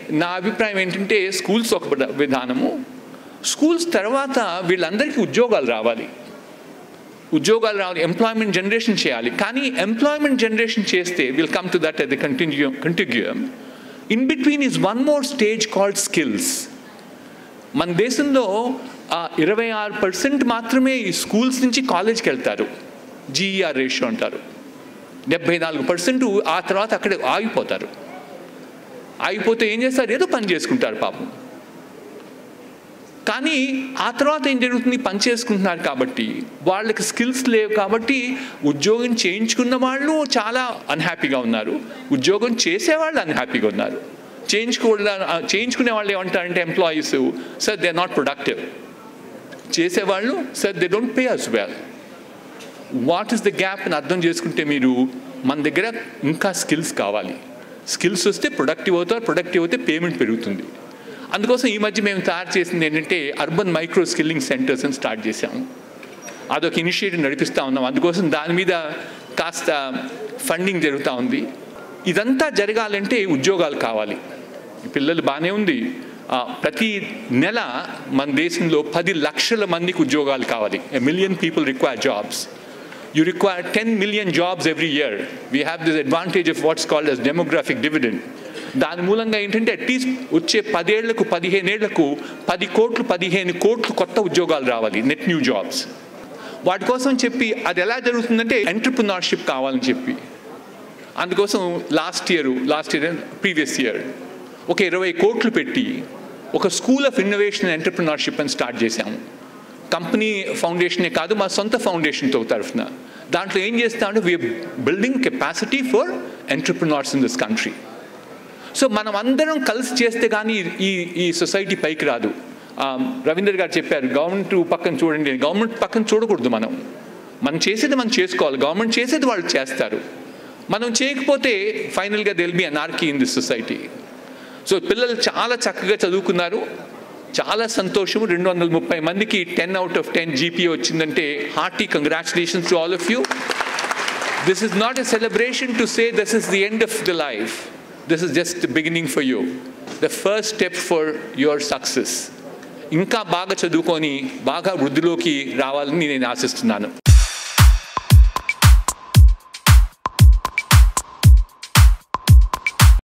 నా అభిప్రాయం ఏంటంటే స్కూల్స్ ఒక విధానము, స్కూల్స్ తర్వాత వీళ్ళందరికీ ఉద్యోగాలు రావాలి, ఎంప్లాయ్మెంట్ జనరేషన్ చేయాలి. కానీ ఎంప్లాయ్మెంట్ జనరేషన్ చేస్తే will come to that at the continuum. In between is one more stage called skills. మన దేశంలో 26% మాత్రమే ఈ స్కూల్స్ నుంచి కాలేజ్కి వెళ్తారు, జీఈఆర్ రేషియో అంటారు. 74% ఆ తర్వాత అక్కడే ఆగిపోతారు. ఆగిపోతే ఏం చేస్తారు? ఏదో పని చేసుకుంటారు పాపం. కానీ ఆ తర్వాత ఏం జరుగుతుంది? పని చేసుకుంటున్నారు కాబట్టి వాళ్ళకి స్కిల్స్ లేవు కాబట్టి ఉద్యోగం చేయించుకున్న వాళ్ళు చాలా అన్హ్యాపీగా ఉన్నారు, ఉద్యోగం చేసేవాళ్ళు అన్హ్యాపీగా ఉన్నారు. చేయించుకునే వాళ్ళు ఏమంటారంటే employees, sir they are not productive. చేసేవాళ్ళు, sir they don't pay us well. What is the gap అని అర్థం చేసుకుంటే మీరు, మన దగ్గర ఇంకా స్కిల్స్ కావాలి. స్కిల్స్ వస్తే ప్రొడక్టివ్ అవుతారు, ప్రొడక్టివ్ అయితే పేమెంట్ పెరుగుతుంది. అందుకోసం ఈ మధ్య మేము తయారు చేసింది ఏంటంటే అర్బన్ మైక్రో స్కిల్లింగ్ సెంటర్స్ అని స్టార్ట్ చేసాము. అదొక ఇనిషియేటివ్ నడిపిస్తూ ఉన్నాం. అందుకోసం దాని మీద కాస్త ఫండింగ్ జరుగుతూ ఉంది. ఇదంతా జరగాలంటే ఉద్యోగాలు కావాలి. పిల్లలు బాగానే ఉంది, ప్రతి నెల మన దేశంలో 10 లక్షల మందికి ఉద్యోగాలు కావాలి. 1 million people require jobs. You require 10 million jobs every year. We have this advantage of what's called as demographic dividend. దాని మూలంగా ఏంటంటే అట్లీస్ట్ వచ్చే 10 ఏళ్లకు 15 ఏళ్లకు 10 కోట్లు 15 కోట్లు కొత్త ఉద్యోగాలు రావాలి, నెట్ న్యూ జాబ్స్. వాటి కోసం చెప్పి అది ఎలా జరుగుతుందంటే ఎంటర్‌ప్రెన్యూర్‌షిప్ కావాలని చెప్పి, అందుకోసం లాస్ట్ ఇయర్ ప్రీవియస్ ఇయర్ ఒక 20 కోట్లు పెట్టి ఒక school of innovation and entrepreneurship అని స్టార్ట్ చేశాము. కంపెనీ ఫౌండేషనే కాదు, మా సొంత ఫౌండేషన్తో తరఫున. దాంట్లో ఏం చేస్తామంటే we're building capacity for entrepreneurs in this country. So మనం అందరం కలిసి చేస్తే కానీ ఈ సొసైటీ పైకి రాదు. రవీందర్ గారు చెప్పారు, గవర్నమెంట్ పక్కన చూడండి. గవర్నమెంట్ పక్కన చూడకూడదు. మనం చేసేది మనం చేసుకోవాలి, గవర్నమెంట్ చేసేది వాళ్ళు చేస్తారు. మనం చేయకపోతే ఫైనల్గా they will be anarchy in this society. So పిల్లలు చాలా చక్కగా చదువుకున్నారు, చాలా సంతోషం. 230 మందికి 10 out of 10 GPA వచ్చిందంటే hearty congratulations to all of you. This is not a celebration to say this is the end of the life. This is just the beginning for you, the first step for your success. ఇంకా బాగా చదువుకొని బాగా వృద్ధిలోకి రావాలని నేను ఆశిస్తున్నాను.